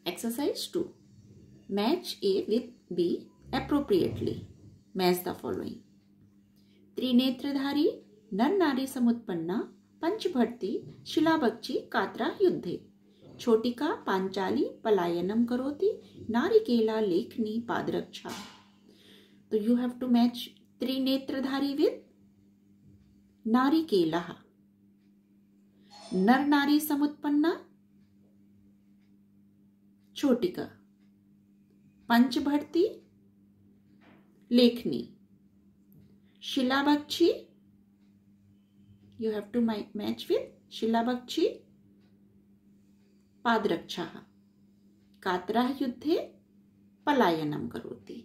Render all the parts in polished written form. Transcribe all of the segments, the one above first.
Exercise 2. Match A with B appropriately. Match the following. त्रिनेत्रधारी नर नारी समुत्पन्ना पंचभर्ती शिलाबक्षी कात्रा युद्धे. छोटिका पांचाली पलायनम करोति नारिकेला लेखनी पादरक्षा. तो you have to match त्रिनेत्रधारी with नारिकेला. नर नारी समुत्पन्ना छोटिका. पंचभर्ती लेखनी. शिलाबक्षी you have to match with शिलाबक्षी पादरक्षः. कात्रः युद्धे पलायनम करोति.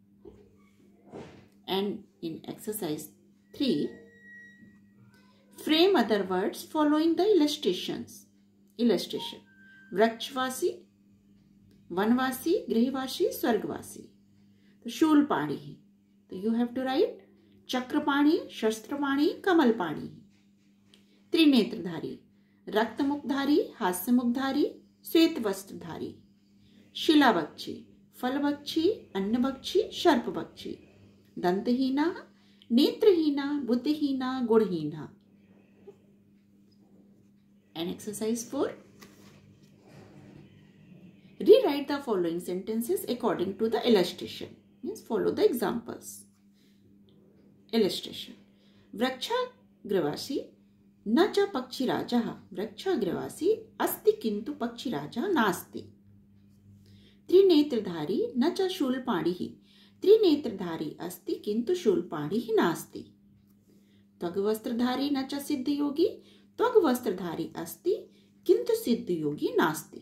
And in exercise 3, frame other words following the illustrations. Illustration. वृक्षवासी, वनवासी, गृहवासी, स्वर्गवासी. तो शूलपाणी. तो you have to write Chakrapani, शस्त्रपाणी, कमलपाणी. त्रिनेत्रधारी, रक्तमुखधारी, हास्यमुखधारी, श्वेतवस्त्रधारी. शिलाबक्षी, फलबक्षी, अन्नबक्षी, सर्पबक्षी. दंतहीना, नेत्रहीना, बुद्धिहीना, गुणहीना. And exercise 4. Rewrite the following sentences according to the illustration. Means follow the examples. Illustration. वृक्षाग्रवासी न च पक्षिराजः. वृक्षाग्रवासी अस्ति किंतु पक्षिराजः नास्ति. त्रिनेत्रधारी न च शूलपाणिः. त्रिनेत्रधारी अस्ति किंतु शूलपाणिः नास्ति. त्वग्वस्त्रधारी न च सिद्धयोगी. त्वग्वस्त्रधारी अस्ति किंतु सिद्धयोगी नास्ति.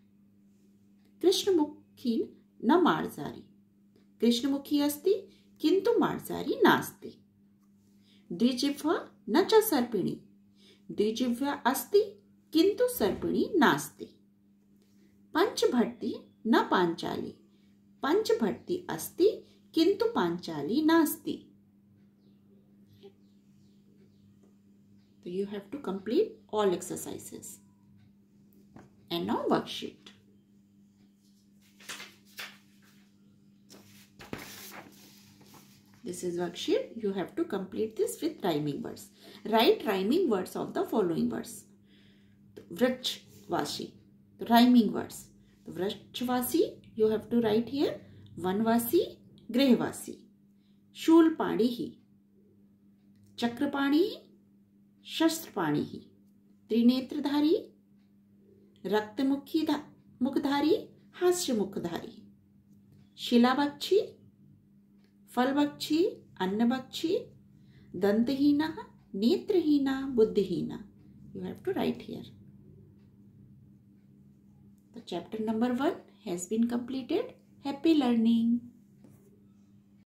कृष्णमुखी न मार्जारी. कृष्णमुखी अस्ति किंतु मार्जारी नास्ति. द्विजिह्वा न च सर्पिणी. द्विजिह्वा अस्ति किंतु सर्पिणी नास्ति. पंचभर्ती न पांचाली. पंचभर्ती अस्ति किंतु पांचाली नास्ति. So you have to complete all exercises. And now worksheet. This is worksheet. You have to complete this with rhyming words. Write rhyming words of the following words. Vrikshvasi. Rhyming words. Vrikshvasi you have to write here. Vanvasi, Grihvasi. Shulpanihi. Chakrapanihi. Shastrapanihi. Trinetradhari. Raktamukhdhari. Hasyamukhdhari. Shilabakshi. फलबक्षी, अन्नबक्षी, दंतहीना, नेत्रहीना, बुद्धिहीना. You have to write here. The chapter number 1 has been completed. Happy learning.